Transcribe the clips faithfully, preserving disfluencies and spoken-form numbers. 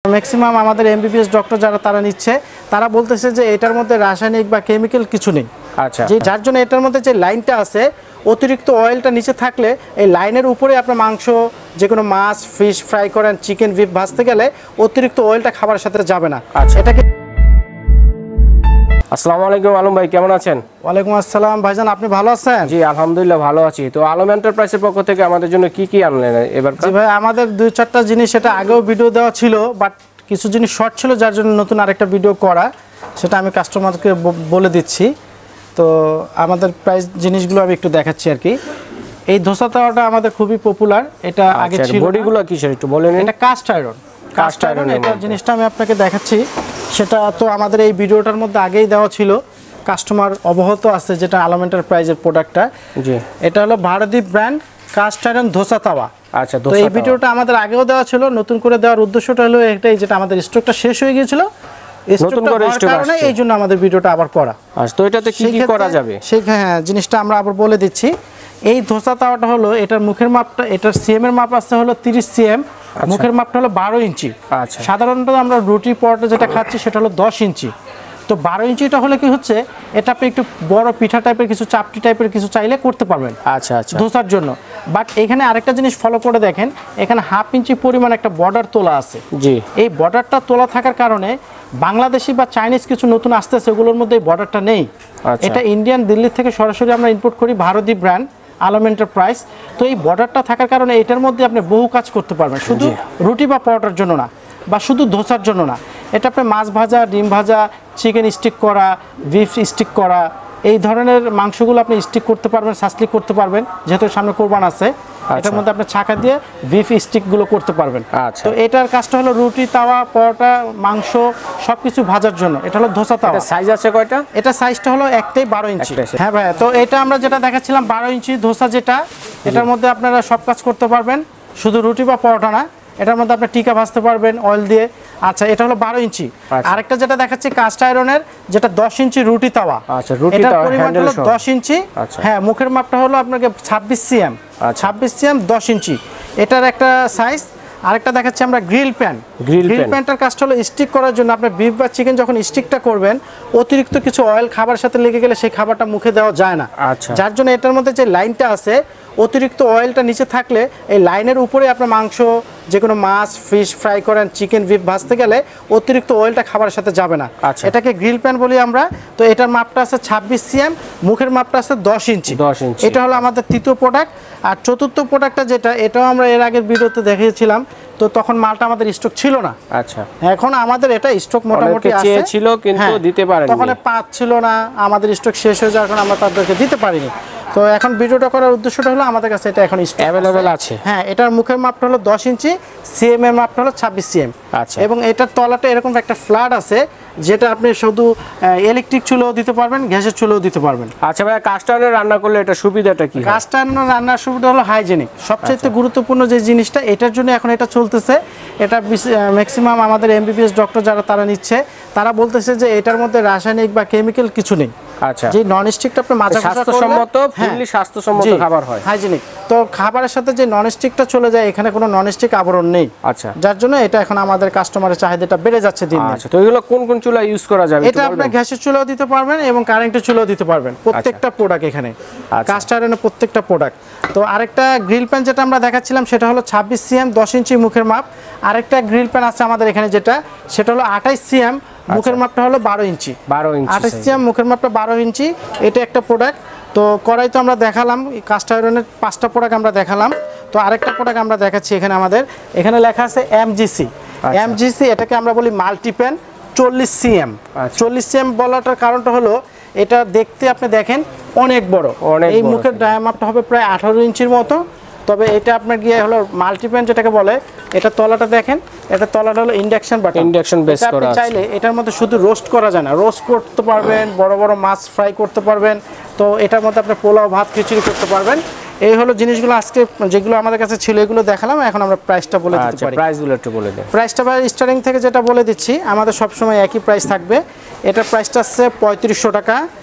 Maximum আমাদের MBBS doctor যারা তারা নিচ্ছে তারা বলতেছে যে এটার মধ্যে রাসায়নিক বা কেমিক্যাল কিছু নেই। আচ্ছা, যে যার জন্য এটার মধ্যে যে লাইনটা আছে অতিরিক্ত অয়েলটা নিচে থাকলে এই লাইনের উপরে আপনার মাংস যে কোনো মাছ ফিশ ফ্রাই করেন চিকেন বিফ ভাজতে গেলে অতিরিক্ত অয়েলটা খাবারের সাথে যাবে না। আচ্ছা, এটাকে আসসালামু আলাইকুম আলম ভাই, কেমন আছেন? ওয়ালাইকুম আসসালাম ভাইজান, আপনি ভালো আছেন? জি আলহামদুলিল্লাহ ভালো আছি। তো আলম এন্টারপ্রাইজের পক্ষ থেকে আমাদের জন্য কি কি আনলেন এবার? জি ভাই, আমাদের দুই চারটা জিনিস সেটা আগেও ভিডিও দেওয়া ছিল, বাট কিছু জিনিস শর্ট ছিল যার জন্য নতুন আরেকটা ভিডিও করা, সেটা আমি কাস্টমারকে বলে দিচ্ছি। তো আমাদের প্রাইস জিনিসগুলো আমি একটু দেখাচ্ছি আর কি। এই ধোসা তাওয়াটা আমাদের খুবই পপুলার, এটা আগে ছিল। বডিগুলো কিসের একটু বলেন? এটা কাস্ট আয়রন। কাস্ট আয়রন এটা জিনিসটা আমি আপনাকে দেখাচ্ছি, সেটা তো আমাদের এই ভিডিওটার মধ্যে আগেই দেওয়া ছিল, কাস্টমার অবগত আছে যেটা আলম এন্টারপ্রাইজের প্রোডাক্টটা। জি, এটা হলো Bharatdwip brand cast iron dosa তাওয়া। আচ্ছা, তো এই ভিডিওটা আমাদের আগেও দেওয়া ছিল, নতুন করে দেওয়ার উদ্দেশ্যটা হলো এটাই, যেটা আমাদের স্টকটা শেষ হয়ে গিয়েছিল, নতুন করে স্টক আসছে, এই জন্য আমাদের ভিডিওটা আবার করা। আচ্ছা, তো এটাতে কি কি করা যাবে সেই হ্যাঁ জিনিসটা আমরা আবার বলে দিচ্ছি। এই ধোসা তাওয়াটা হলো, এটার মুখের মাপটা, এটার সিএম এর মাপ আছে হলো তিরিশ সিএম, মুখের মাপটা হলো বারো ইঞ্চি। আচ্ছা, সাধারণত আমরা রুটি পরোটা যেটা খাচ্ছি সেটা হলো দশ ইঞ্চি। তো বারো ইঞ্চিটা হলে কি হচ্ছে, এটা আপনি একটু বড় পিঠা টাইপের কিছু চাপটি টাইপের কিছু চাইলে করতে পারবেন। আচ্ছা আচ্ছা, ধোসার জন্য। বাট এখানে আরেকটা জিনিস ফলো করে দেখেন, এখানে হাফ ইঞ্চি পরিমাণ একটা বর্ডার তোলা আছে। জি, এই বর্ডারটা তোলা থাকার কারণে বাংলাদেশি বা চাইনিজ কিছু নতুন আসতেছে, ওগুলোর মধ্যে এই বর্ডারটা নেই। এটা ইন্ডিয়ান দিল্লি থেকে সরাসরি আমরা ইম্পোর্ট করি, ভারতদ্বীপ ব্র্যান্ড আলম এন্টারপ্রাইজ। তো এই বর্ডারটা থাকার কারণে এটার মধ্যে আপনি বহু কাজ করতে পারবেন, শুধু রুটি বা পরোটার জন্য না, বা শুধু ধোসার জন্য না। এটা আপনি মাছ ভাজা, ডিম ভাজা, চিকেন স্টিক করা, বিফ স্টিক করা, এই ধরনের মাংসগুলো আপনি স্টিক করতে পারবেন, সাসলিক করতে পারবেন, যেহেতু সামনে কোরবান আছে। এটার মধ্যে আপনি ছাকা দিয়ে বিফ স্টিকগুলো করতে পারবেন। তো এটার কাজটা হলো রুটি, তাওয়া, পরোটা, মাংস সবকিছু ভাজার জন্য। এটা হলো ধোসা তাওয়া। সাইজ আছে কয়টা? এটা সাইজটা হলো একটাই বারো ইঞ্চি। হ্যাঁ ভাই, তো এটা আমরা যেটা দেখাচ্ছিলাম বারো ইঞ্চি ধোসা, যেটা এটার মধ্যে আপনারা সব কাজ করতে পারবেন, শুধু রুটি বা পরোটা না, এটার মধ্যে আপনি টিকা ভাজতে পারবেন অয়েল দিয়ে। আচ্ছা, এটা হলো বারো ইঞ্চি। আরেকটা যেটা দেখাচ্ছি কাস্ট আয়রনের, যেটা দশ ইঞ্চি রুটি তাওয়া। আচ্ছা, এটার পরিমাণ হলো দশ ইঞ্চি। হ্যাঁ, মুখের মাপটা হলো আপনাকে ছাব্বিশ সিএম, ছাব্বিশ সিএম দশ ইঞ্চি, এটার একটা সাইজ। আরেকটা দেখাচ্ছি আমরা গ্রিল প্যান। গ্রিল প্যানটার কাজটা হলো স্টিক করার জন্য। আপনি বিফ বা চিকেন যখন স্টিকটা করবেন, অতিরিক্ত কিছু অয়েল খাবারের সাথে লেগে গেলে সেই খাবারটা মুখে দেওয়া যায় না। আচ্ছা, যার জন্য এটার মধ্যে যে লাইনটা আছে, অতিরিক্ত অয়েলটা নিচে থাকলে এই লাইনের উপরে আপনার মাংস যে কোনো মাছ ফিশ ফ্রাই করেন চিকেন বিফ ভাজতে গেলে অতিরিক্ত অয়েলটা খাবারের সাথে যাবে না। এটাকে গ্রিল প্যান বলি আমরা। তো এটার মাপটা আছে ছাব্বিশ সিএম, মুখের মাপটা আছে দশ ইঞ্চি। দশ ইঞ্চি এটা হলো আমাদের তৃতীয় প্রোডাক্ট। আর চতুর্থ প্রোডাক্টটা যেটা, এটাও আমরা এর আগের ভিডিওতে দেখিয়েছিলাম, তো তখন মালটা আমাদের স্টক ছিল না। আচ্ছা, এখন আমাদের এটা স্টক মোটামুটি আছে, ছিল কিন্তু দিতে পারেনি, তখন পাচ্ছিল না, আমাদের স্টক শেষ হয়ে যাওয়ার কারণে আমরা তাদেরকে দিতে পারিনি। তো এখন ভিডিওটা করার উদ্দেশ্যটা হলো আমাদের কাছে এটা এখন স্টক অ্যাভেলেবেল আছে। হ্যাঁ, এটার মুখের মাপটা হলো দশ ইঞ্চি, সিএম এর মাপটা হলো ছাব্বিশ সিএম। আচ্ছা, এবং এটার তলাটা এরকম একটা ফ্ল্যাট আছে, যেটা আপনি শুধু ইলেকট্রিক চুলাও দিতে পারবেন, গ্যাসের চুলাও দিতে পারবেন। আচ্ছা ভাই, কাস্ট আয়রনে রান্না করলে এটা সুবিধাটা কি? কাস্ট আয়রনে রান্নার সুবিধা হলো হাইজেনিক। সবচেয়ে গুরুত্বপূর্ণ যে জিনিসটা, এটার জন্য এখন এটা চলতেছে, এটা ম্যাক্সিমাম আমাদের এমবিবিএস ডক্টর যারা তারা নিচ্ছে, তারা বলতেছে যে এটার মধ্যে রাসায়নিক বা কেমিক্যাল কিছু নেই। আচ্ছা, যে নন স্টিকটা আপনি মাজা স্বাস্থ্যসম্মত, ফুললি স্বাস্থ্যসম্মত খাবার হয়, হাইজেনিক। তো খাবারের সাথে যে নন স্টিকটা চলে যায়, এখানে কোনো নন স্টিক আবরণ নেই। আচ্ছা, যার জন্য এটা এখন আমাদের কাস্টমারের চাহিদাটা বেড়ে যাচ্ছে দিন দিন। আচ্ছা, তো এগুলো কোন কোন চুলা ইউজ করা যাবে? এটা আপনি গ্যাসের চুলাও দিতে পারবেন এবং কারেন্টের চুলাও দিতে পারবেন, প্রত্যেকটা প্রোডাক্ট এখানে কাস্ট আয়রনের প্রত্যেকটা প্রোডাক্ট। তো আরেকটা গ্রিল প্যান যেটা আমরা দেখাচ্ছিলাম, সেটা হলো ছাব্বিশ সিএম দশ ইঞ্চি মুখের মাপ। আরেকটা গ্রিল প্যান আছে আমাদের এখানে, যেটা সেটা হলো আঠাইশ সিএম, মুখের মাপটা হলো বারো ইঞ্চি। বারো ইঞ্চি আঠাইশ সিএম মুখের মাপটা বারো ইঞ্চি, এটা একটা প্রোডাক্ট। তো কড়াই তো আমরা দেখালাম, কাস্ট আয়রনের পাঁচটা প্রোডাক্ট আমরা দেখালাম। তো আরেকটা প্রোডাক্ট আমরা দেখাচ্ছি এখানে, আমাদের এখানে লেখা আছে এমজিসি। এমজিসি এটাকে আমরা বলি মাল্টি প্যান চল্লিশ সিএম। চল্লিশ সিএম বলাটার কারণটা হলো, এটা দেখতে আপনি দেখেন অনেক বড়, এই মুখের ডায়ামিটার হবে প্রায় আঠারো ইঞ্চির মতো। তবে এটা আপনার গিয়ে হলো মাল্টিপ্যান যেটাকে বলে, এটা তলাটা দেখেন, এটা তলাটা হলো ইন্ডাকশন বাটন, ইন্ডাকশন বেস করা আছে। চাইলে এটার মধ্যে শুধু রোস্ট করা যায় না, রোস্ট করতে পারবেন, বড় বড় মাছ ফ্রাই করতে পারবেন। তো এটার মধ্যে আপনি পোলাও ভাত খিচুড়ি করতে পারবেন। এই হলো জিনিসগুলো আজকে যেগুলো আমাদের কাছে ছিল, এগুলো দেখালাম। এখন আমরা প্রাইসটা বলে দিতে পারি। প্রাইসগুলো একটু বলে দেন। প্রাইসটা ভাই স্টার্টিং থেকে যেটা বলে দিচ্ছি, আমাদের সব সময় একই প্রাইস থাকবে। এটার প্রাইসটা আছে পঁয়ত্রিশশো টাকা,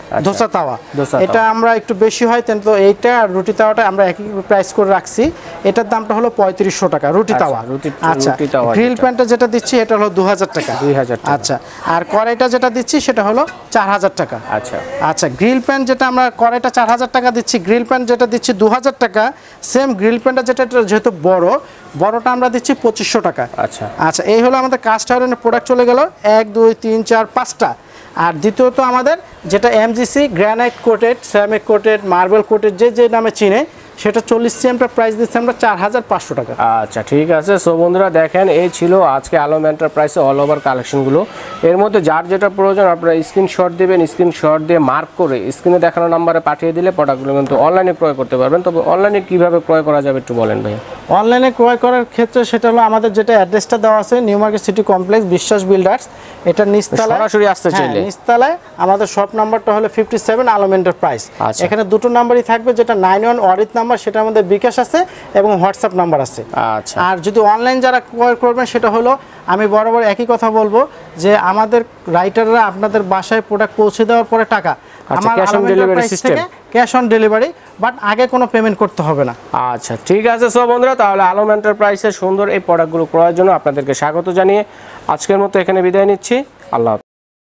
ধোসা তাওয়া। ধোসা এটা আমরা একটু বেশি হয়, কিন্তু এইটা আর রুটি তাওয়াটা আমরা একই প্রাইস করে রাখছি। এটার দামটা হলো পঁয়ত্রিশশো টাকা রুটি তাওয়া। আচ্ছা, গ্রিল প্যানটা যেটা দিচ্ছি এটা হলো দু হাজার টাকা। দুই হাজার টাকা। আচ্ছা, আর কড়াইটা যেটা দিচ্ছি সেটা হলো চার হাজার টাকা। আচ্ছা আচ্ছা, গ্রিল প্যান যেটা আমরা কড়াইটা চার হাজার টাকা দিচ্ছি, গ্রিল প্যান যেটা দিচ্ছি দু হাজার টাকা। সেম গ্রিল প্যানটা যেটা এটা যেহেতু বড়, বড়টা আমরা দিচ্ছি পঁচিশশো টাকা। আচ্ছা আচ্ছা, এই হলো আমাদের কাস্ট আয়রনের প্রোডাক্ট চলে গেল এক দুই তিন চার পাঁচটা। আর দ্বিতীয়ত আমাদের যেটা MGC granite coated, ceramic coated, marble coated, যে যে নামে চিনে, সেটা চল্লিশ সিএমটা প্রাইস দিচ্ছি আমরা চার হাজার পাঁচশো টাকা। আচ্ছা ঠিক আছে। সো বন্ধুরা দেখেন, এই ছিল আজকে আলম এন্টারপ্রাইজে অল ওভার কালেকশনগুলো। এর মধ্যে যার যেটা প্রয়োজন আপনারা স্ক্রিনশট দেবেন, স্ক্রিনশট দিয়ে মার্ক করে স্ক্রিনে দেখানো নাম্বারে পাঠিয়ে দিলে প্রোডাক্টগুলো কিন্তু অনলাইনে ক্রয় করতে পারবেন। তবে অনলাইনে কীভাবে ক্রয় করা যাবে একটু বলেন ভাই। অনলাইনে ক্রয় করার ক্ষেত্রে সেটা হলো আমাদের যেটা অ্যাড্রেসটা দেওয়া আছে, New Market City Complex, Biswas builders, এটা নিচতলায় সরাসরি আসতে চাইলে নিচতলায় আমাদের শপ নাম্বারটা হলো ফিফটি সেভেন আলম এন্টারপ্রাইজ। এখানে দুটো নাম্বারই থাকবে, যেটা নাইন ওয়ান অরিত নাম্বার, সেটা আমাদের বিকাশ আছে এবং হোয়াটসঅ্যাপ নাম্বার আছে। আচ্ছা, আর যদি অনলাইন যারা ক্রয় করবেন সেটা হলো, আমি বরাবর একই কথা বলবো যে আমাদের রাইটাররা আপনাদের বাসায় প্রোডাক্ট পৌঁছে দেওয়ার পরে টাকা আমার cash on delivery system, cash on delivery, but আগে কোনো পেমেন্ট করতে হবে না। আচ্ছা ঠিক আছে। সব বন্ধুরা, তাহলে আলম এন্টারপ্রাইজের সুন্দর এই প্রোডাক্টগুলো ক্রয়ের জন্য আপনাদেরকে স্বাগত জানিয়ে আজকের মতো এখানে বিদায় নিচ্ছি। আল্লাহ হাফেজ।